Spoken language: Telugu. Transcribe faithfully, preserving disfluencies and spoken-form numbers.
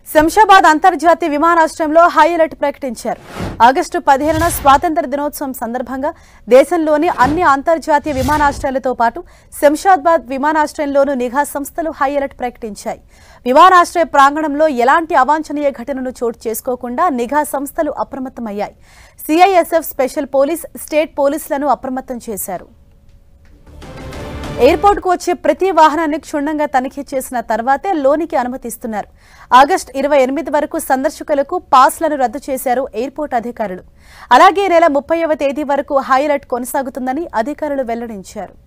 శంషాబాద్ అంతర్జాతీయ విమానాశ్రయంలో హై అలర్ట్ ప్రకటించారు. ఆగస్టు పదిహేనున స్వాతంత్ర దినోత్సవం సందర్భంగా దేశంలోని అన్ని అంతర్జాతీయ విమానాశ్రయాలతో పాటు శంషాబాద్ విమానాశ్రయంలోనూ నిఘా సంస్థలు హై అలర్ట్ ప్రకటించాయి. విమానాశ్రయ ప్రాంగణంలో ఎలాంటి అవాంఛనీయ ఘటనను చోటు చేసుకోకుండా నిఘా సంస్థలు అప్రమత్తమయ్యాయి. సిఐఎస్ఎఫ్ స్పెషల్ పోలీస్, స్టేట్ పోలీసులను అప్రమత్తం చేశారు. ఎయిర్పోర్ట్ కు వచ్చే ప్రతి వాహనాన్ని క్షుణ్ణంగా తనిఖీ చేసిన తర్వాతే లోనికి అనుమతిస్తున్నారు. ఆగస్టు ఇరవై ఎనిమిది వరకు సందర్శకులకు పాస్లను రద్దు చేశారు ఎయిర్పోర్ట్ అధికారులు. అలాగే నెల ముప్పైవ తేదీ వరకు హై అలర్ట్ కొనసాగుతుందని అధికారులు వెల్లడించారు.